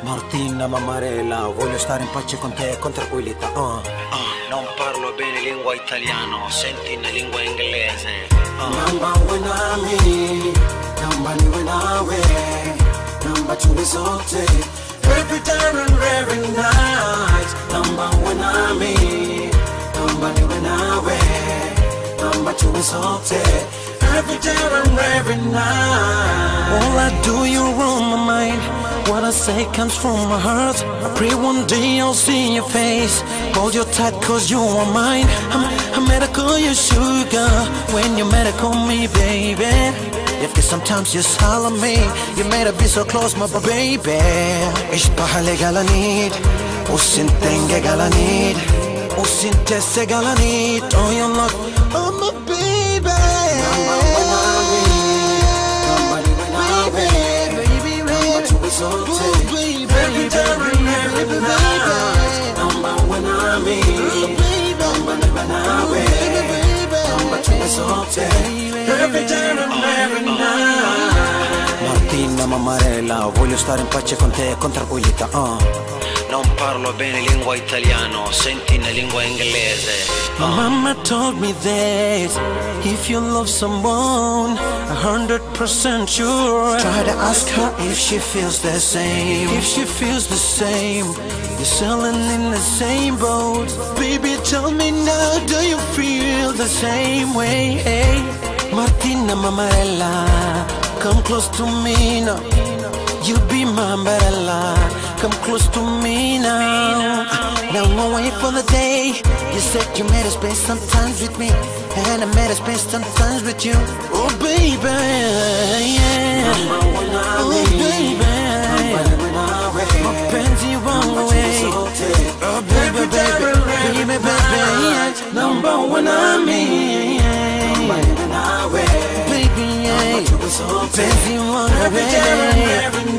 Martina Mammarella, voglio stare in pace con te e con tranquillità. Non parlo bene lingua italiano, senti in lingua inglese. Number one army, number new way, number two is all day. Every day and every night. Number one army, number new way, number two is all day. Every day and every night. All I do, you rule my mind. What I say comes from my heart. I pray one day I'll see your face. Hold you tight cause you are mine. I'm mad I call you sugar when you mad I call me baby. If sometimes you holler me, you made a be so close my baby. Ishbahale galanid, usintenge galanid, usintese galanid. Oh you look, oh my baby. Every day and every night. Number one army, number two is all day. Every day and every night. Martina Mammarella, voglio stare in pace con te e con tranquillità. Non parlo bene lingua italiano, senti in lingua inglese. My mama told me that if you love someone 100% sure, try to ask her if she feels the same. If she feels the same, you're sailing in the same boat. Baby, tell me now, do you feel the same way? Hey, Martina Mammarella, come close to me now. You be my umbrella, come close to me now. Now I'm waiting for the day you said you made a space sometimes with me, and I made a space sometimes with you. Oh baby, yeah. Oh baby, my pansy wrong way. Oh baby, baby, baby, baby. Number one army, baby, yeah. Pansy wrong way.